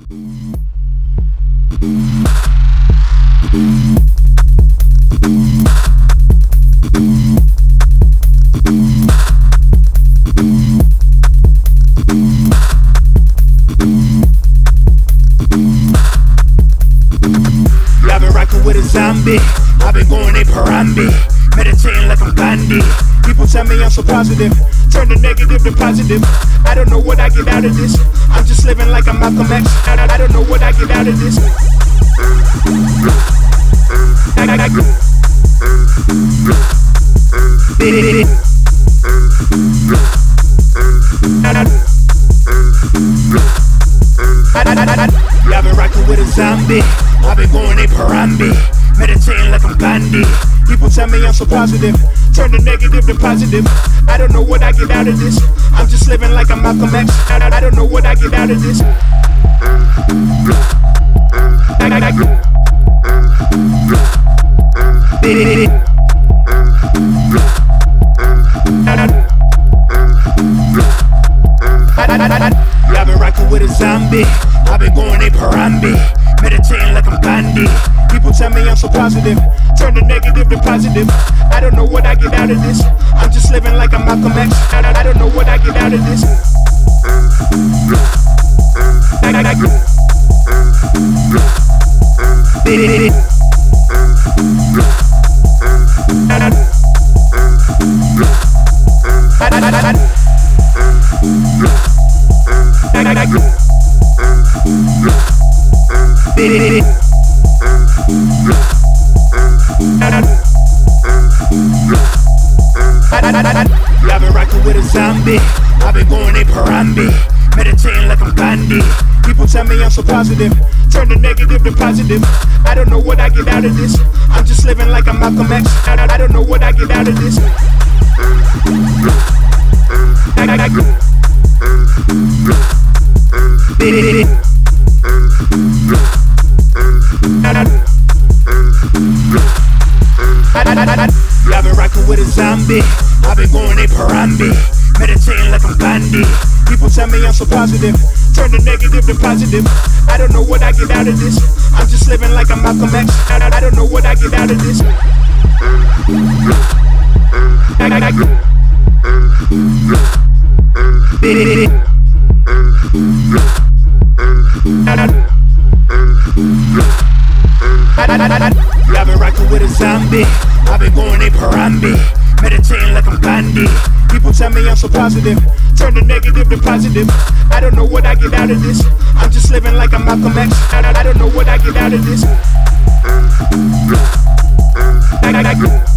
I've been rocking with a zombie. I've been going a parambi, meditating like I'm Gandhi. People tell me I'm so positive, turn the negative to positive. I don't know what I get out of this. I'm just living like I'm Malcolm X. I don't know what I get out of this. I've been rocking with a zombie. I've been going a parambi, meditating like I'm Gandhi. People tell me I'm so positive, turn the negative to positive. I don't know what I get out of this. I'm just living like I'm Malcolm X. I don't know what I get out of this. I've been rocking with a zombie. I've been going a parambi, meditating like I'm Gandhi. People tell me I'm so positive, turn the negative to positive. I don't know what I get out of this. I'm just living like I'm Malcolm X. I don't know what I get out of this. I've been rocking with a zombie. I've been going a parambi, meditating like I'm Gandhi. People tell me I'm so positive, turn the negative to positive. I don't know what I get out of this. I'm just living like I'm Malcolm X. I don't know what I get out of this. I've been rocking with a zombie. I've been going a parambi, meditating like I'm Gandhi. People tell me I'm so positive, turn the negative to positive. I don't know what I get out of this. I'm just living like I'm Malcolm X. I don't know what I get out of this. I've been rocking with a zombie. I've been going a parambi, meditating like I'm Gandhi. People tell me I'm so positive, turn the negative to positive. I don't know what I get out of this. I'm just living like I'm Malcolm X. I don't know what I get out of this.